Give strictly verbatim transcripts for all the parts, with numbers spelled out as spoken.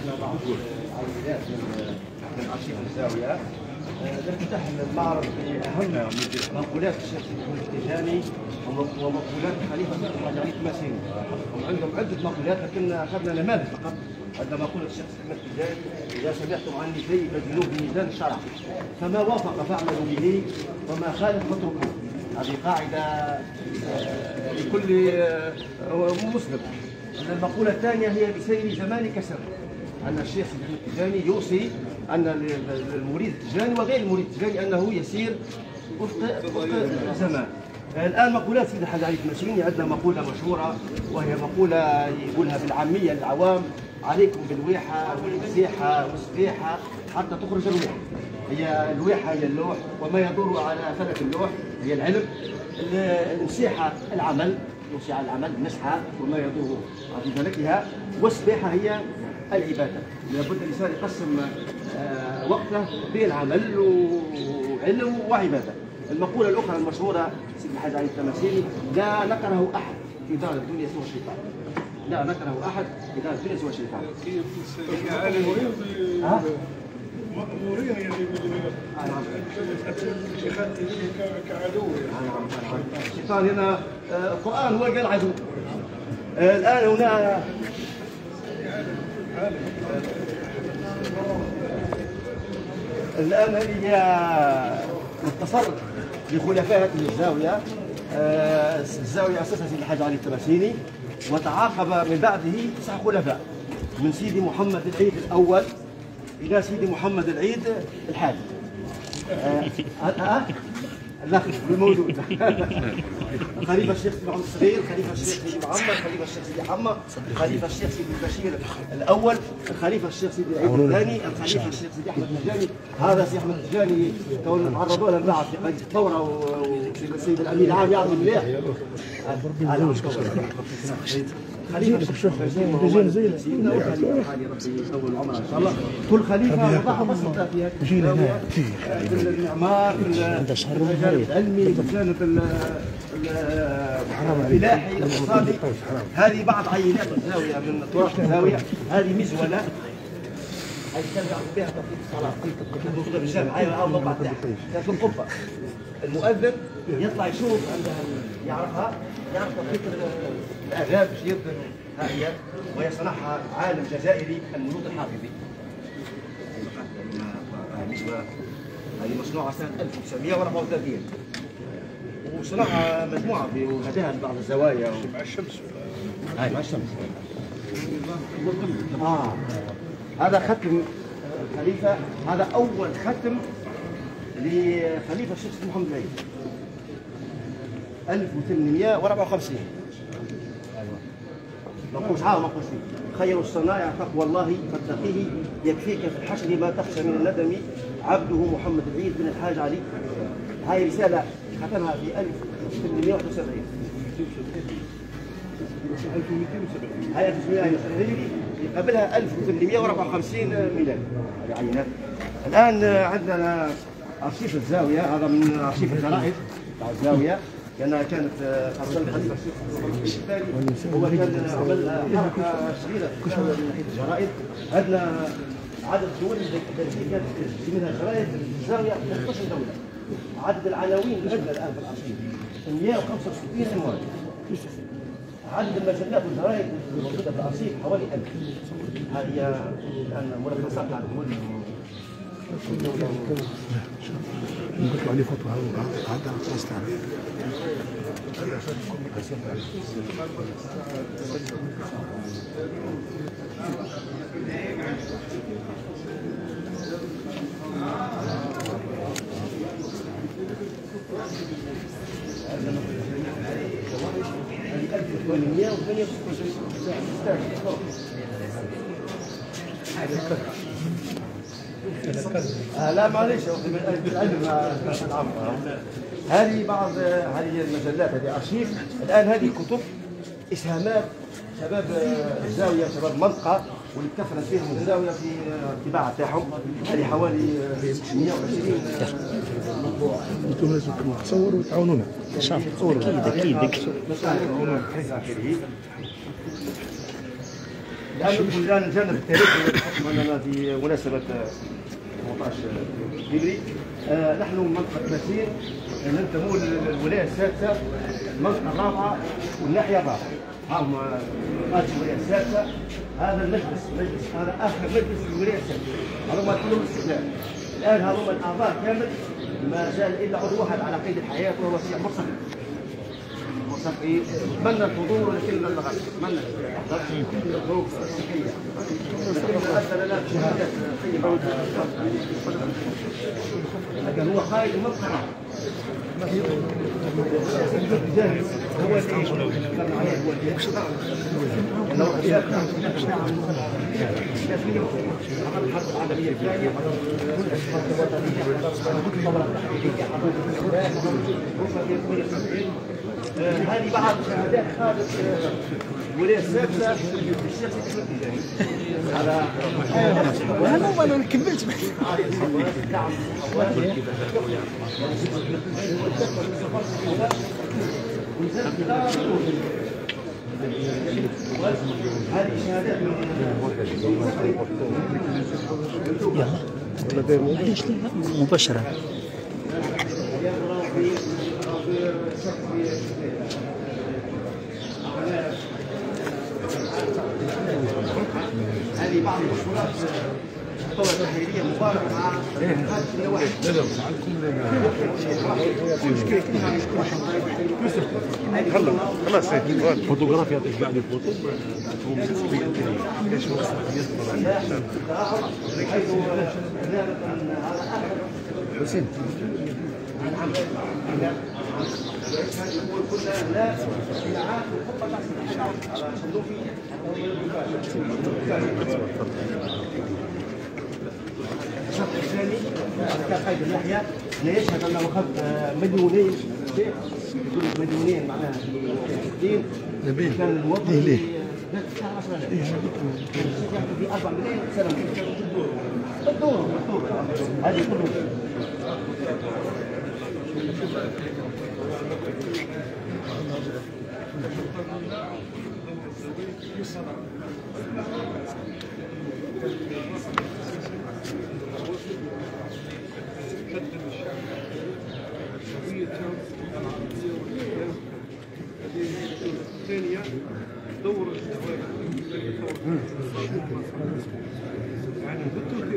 عندنا بعض العينات من من ارشيف الزاويه لافتتاح المعرض باهم منقولات الشيخ سيدي احمد التيجاني ومنقولات خليفه الحاج علي التماسيني. وعندهم عده مقولات لكن اخذنا نماذج فقط. عندما مقوله الشيخ سيدي احمد التيجاني: اذا سمعتم عني شيء فادلوه بميزان الشرع، فما وافق فاعملوا به وما خالف فاتركوه. هذه قاعده لكل مسلم. المقوله الثانيه هي: بسير زمانك سر. أن الشيخ سيدي احمد التيجاني يوصي أن المريد التيجاني وغير المريد التيجاني أنه يسير وفق الزمان. الآن مقولات سيدي الحاج علي التماسيني، عندنا مقولة مشهورة وهي مقولة يقولها بالعامية للعوام: عليكم بالويحة والمسيحة والسبيحة حتى تخرج الروح. هي الويحة هي اللوح، وما يدور على فلك اللوح هي العلم. المسيحة العمل، يوصي على العمل مسحة وما يدور في فلكها. والسبيحة هي العبادة. لابد الإنسان يقسم وقته بين عمل وعلم وعبادة. المقولة الأخرى المشهورة سيدي الحاج علي التماسيني: لا نكره أحد في دار الدنيا سوى الشيطان. لا نكره أحد في دار الدنيا سوى الشيطان. ها؟ مأمورين يعني كعدو. الشيطان هنا القرآن هو قال عدو. الآن هنا الآن هذه هي مختصر لخلفاء هذه الزاوية. الزاوية أسسها سيدي الحاج علي التماسيني، وتعاقب من بعده تسع خلفاء، من سيدي محمد العيد الأول إلى سيدي محمد العيد الحادي. أه لا الموجود. خليفة الشيخ سيدي محمد الصغير، خليفة الشيخ سيدي محمد، خليفة الشيخ سيدي حمى، خليفة الشيخ سيدي البشير الأول، الخليفة الشيخ سيدي العيد الثاني، الخليفة الشيخ سيدي أحمد التيجاني. هذا سيدي أحمد التيجاني كون تعرضوا له بعد في قضية الثورة والسيد الأمين العام يعرض مليح. خليفة الشيخ سيدنا وخليفة ربي يطول عمره إن شاء الله. كل خليفة وضع بسطة في هذه الزاوية، في المعمار، في الجانب العلمي، في الجانب الفلاحي الاقتصادي. هذه بعض عينات الزاوية من تراث الزاوية. هذه مزولة هذه ترجع بها تطبيق الصلاة موجودة في الجامع. هاي أول موقع تحت كانت القبة. المؤذن يطلع يشوف عندها يعرفها، يعرف تطبيق الآداب باش يبذل هاهي، ويصنعها عالم جزائري المولود الحافظي. هذه مصنوعة سنة ألف وتسعمائة وأربعة وثلاثين، وصنعها مجموعة وهداها لبعض الزوايا مع الشمس. هاي مع الشمس. آه هذا ختم الخليفة، هذا أول ختم لخليفة الشيخ محمد العيد ألف وثمانمائة وأربعة وخمسين. ما نقولش عام ما نقولش فيه. خير الصنائع تقوى الله فاتقيه، يكفيك في الحشر ما تخشى من الندم، عبده محمد العيد بن الحاج علي. هاي رسالة ختمها في ألف وثمانمائة وواحد وسبعين. هاي ألف وثمانمائة هجري، قبلها ألف وثمانمائة وأربعة وخمسين ميلادي. هذه عينات. الآن عندنا أرشيف الزاوية، هذا من أرشيف الجرائد تاع الزاوية، لأنها كانت خاصة الخليفة الشيخ الثاني هو كان عمل حركة صغيرة من ناحية الجرائد. عندنا عدد الدول اللي كانت تجي منها جرائد الزاوية ثلاثة عشر دولة. عدد العناوين عندنا الآن في الأرشيف مئة وخمسة وستين عنوان. عدد المجلات والجرائد الموجودة في الأرشيف حوالي ألف. هذه الآن ملخصات على الدول. نقول عليه فتوى هذا على الراس تاعنا. ألف وثمانمائة وثمانية وستين. آه لا معليش العلم هذه بعض هذه المجلات، هذه ارشيف. الان هذه كتب اسهامات شباب الزاويه، شباب المنطقه، واللي كثرت فيهم الزاويه في الطباعه تاعهم. هذه حوالي مئة وعشرين مطبوعه. انتم لازم تصوروا وتعاونونا ان شاء الله. تصوروا اكيد اكيد اكيد. لأنه الآن الجانب التاريخي بحكم أننا في مناسبة ثمانية عشر فبراير آه نحن منطقة مسير ننتمي للولاية السادسة المنطقة الرابعة والناحية الرابعة. هم هذه الولاية السادسة، هذا المجلس مجلس هذا آخر مجلس للولاية السادسة، هذوما كلهم استقلال. الآن هذوما الأعضاء كامل ما زال إلا عضو واحد على قيد الحياة وهو السي مرصفي. مرصفي نتمنى الحضور ولكن لن نغادر، نتمنى الظروف الصحية. أدى لنا بشهادات طيبة لكن هو خارج المنطقة. هو الحرب العالمية الثانية هذه بعض شهادات خارج الولاية السادسة للشيخ التجاني على انا انا كملت نعم هذه شهادات ليش مباشرة هذه بعض المشروعات الثورة التحريرية مبارك مع خلاص فوتوغرافيا قاعد الفوتو حسين الشرط الثاني كان قيد اللحية لا يشهد أنه أخذ مديونين يقول مديونين معناها في الدين كان الموظف في عشرة آلاف في أربع ملايين سنة بالدور بالدور هذه كله الثانية دورة يعني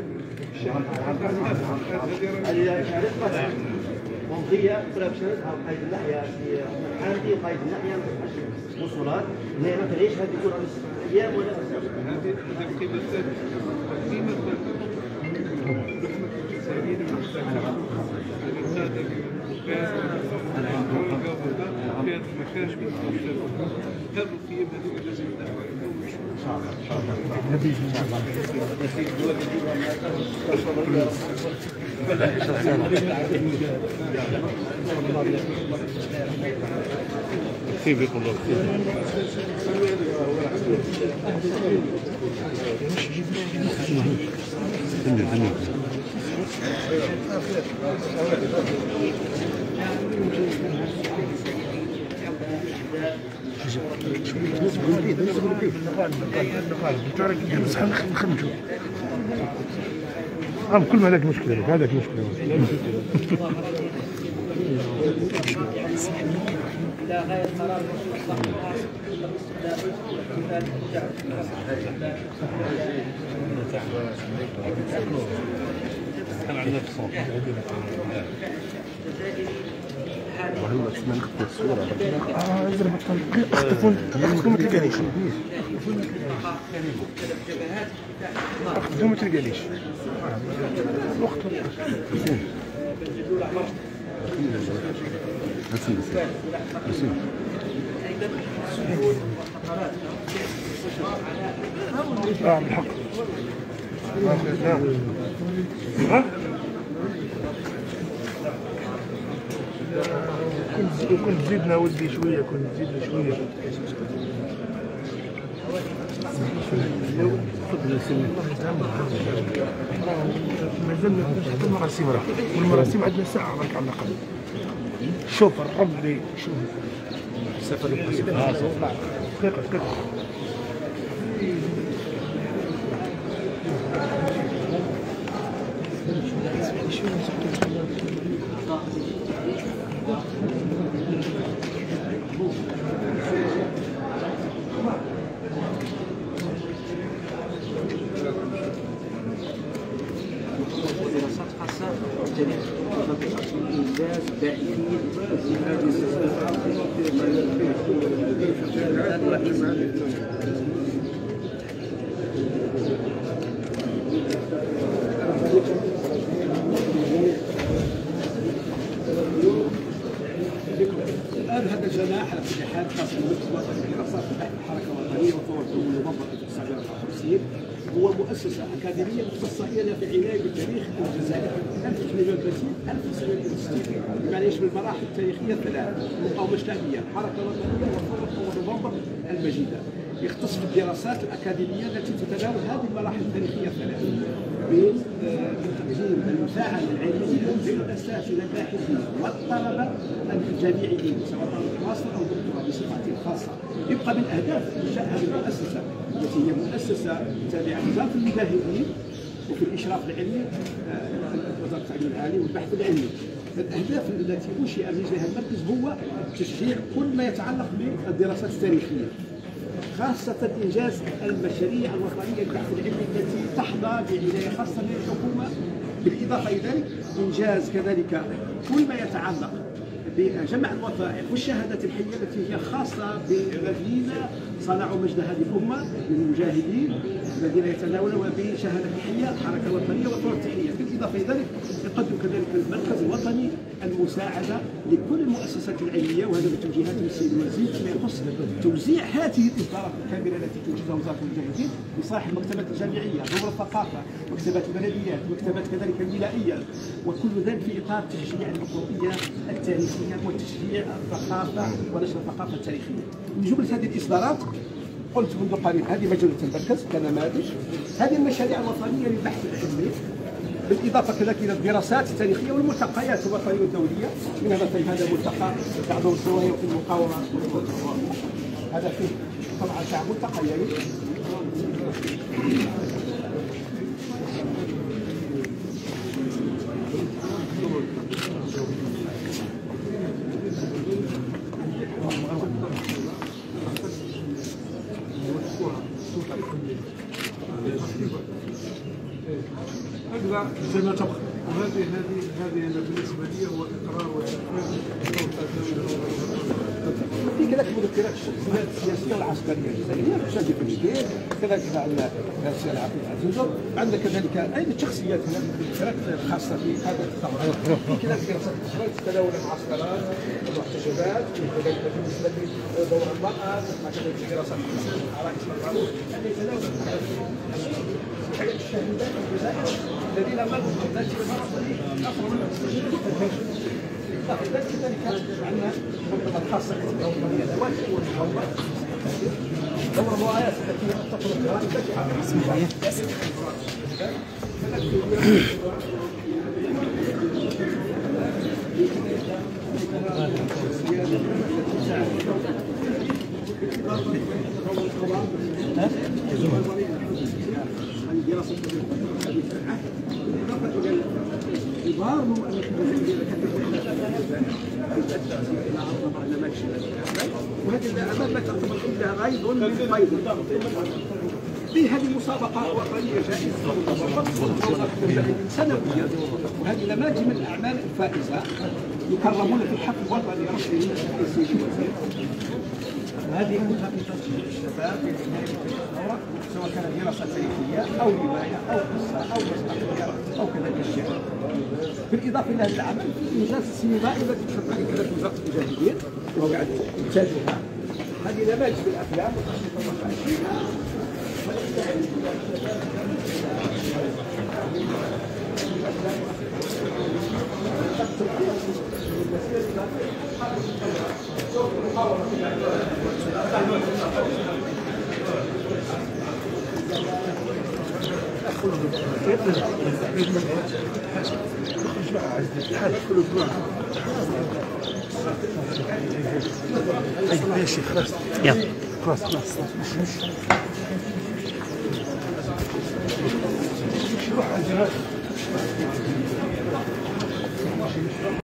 هذه منطقية كلها بشهادتها قيد اللحية في حالتي وقيد اللحية وصولات اللي هي مثلا يشهد يكون أيام ولا هذه القيمة الثالثة قيمة في هذا المكان هذا القيم التي لازم ان شاء الله ان شاء الله يثيبكم الله كل ما هذاك مشكلة هذاك مشكلة إلى غاية قرار كان عندنا في الصوت وهلا ما نخطي الصورة اه اذا بطل اختفون اختفوا ما تلقانيش اختفوا ما تلقانيش الوقت حسين حسين اه بالحق ها كنت زيدنا ودي شويه كنت زيدنا شويه مازلنا في المراسيم راه والمراسيم عندنا ساعه راك على الاقل شوفر ربي شوف السفر دقيقه دقيقه دراسات خاصة بالتاريخ الإنجاز داعيا الآن هذا الجناح على كل حال خاص بالمركز الوطني للدراسات تحت الحركة الوطنية وثورته المنظمة في ألف وتسعمائة وأربعة وخمسين هو مؤسسة أكاديمية مختصة هي في العناية بالتاريخ الجزائري ألف وثمانمائة وثلاثين ألف وتسعمائة وستين بمعنى يشمل المراحل التاريخية الثلاث المقاومة الشعبية الحركة الوطنية وثورة نوفمبر المجيدة. يختص في الدراسات الأكاديمية التي تتناول هذه المراحل التاريخية الثلاث بتقديم المساعدة العلمية للأساتذة الباحثين والطلبة الجامعيين سواء طلبة ماستر أو دكتوراه بصفة خاصة. يبقى من أهداف إنشاء هذه المؤسسة التي هي مؤسسة تابعة لوزارة المجاهدين وفي الإشراف العلمي وزارة التعليم العالي والبحث العلمي. الأهداف التي أنشئ من أجلها المركز هو تشجيع كل ما يتعلق بالدراسات التاريخية، خاصة إنجاز المشاريع الوطنية للبحث العلمي التي تحظى بعناية خاصة من الحكومة، بالإضافة إلى ذلك إنجاز كذلك كل ما يتعلق بجمع الوثائق والشهادات الحية التي هي خاصة بالذين صنعوا مجد هذه الأمة من المجاهدين الذين يتناولون بشهادة الحية الحركة الوطنية والثورة التحريرية. بالإضافة إلى ذلك يقدم كذلك المركز الوطني المساعدة لكل المؤسسات العلمية، وهذا من توجيهات السيد الوزير فيما يخص توزيع هذه الإصدارات الكاملة التي تنجزها وزارة المجاهدين لصالح المكتبات الجامعية، دور الثقافة، مكتبات البلديات، مكتبات كذلك الولائية، وكل ذلك في إطار تشجيع الحقوقية التاريخية وتشجيع الثقافة ونشر الثقافة التاريخية. من جملة هذه الإصدارات قلت منذ قليل هذه مجلة المركز كنماذج، هذه المشاريع الوطنية للبحث العلمي، بالإضافة كذلك إلى الدراسات التاريخية والملتقيات الوطنية والدولية. من هذا طيب هذا ملتقى بعض الزوايا في المقاومة، هذا فيه طبعا تاع ملتقيين. هكذا زي ما تبقى. وهذه هذه هذه انا بالنسبه لي هو اقرار وتنفيذ في كذلك مذكرات الشخصيات السياسيه والعسكريه الجزائريه تشارك في الجديد، كذلك عندنا السي العقيد عزيزو، عندنا كذلك ايضا شخصيات هناك مذكرات خاصه في هذا الثوره. في كذلك دراسات اخرى تتناول المعسكرات والمحتجبات، كذلك بالنسبه لدور المراه، كذلك دراسات عرائس المعروف التي يتناول الشهيدات الجزائر الذين مروا بذات المرض اخروا من السجن. كذلك عندنا منظمة خاصة بالوطنية الأوائل والمقاومات دور الروايات التي تطلب الجرائم التي دراسة بالإضافة إلى كبار مؤلفين وهكذا أمام ما تعتبر عندها غيظ من فيض. في هذه المسابقة وطنية جائزة سنوية، وهذه نماذج من الأعمال الفائزة يكرمون في الحفل الوطني الرسمي للسيد الوزير. هذه كلها في تشجيع الشباب في العناية بالثورة، سواء كانت دراسة تاريخية أو رواية أو قصة أو مسرحية أو كذلك الشعر. بالإضافة إلى هذا العمل في إنجاز السينمائي التي تشرف عليه كذلك وزارة المجاهدين وهو قاعد إنتاجها. هذه نماذج من الأفلام والتصوير والمقاشي. اي ماشي خلاص يلا خلاص خلاص روح على الجهاز.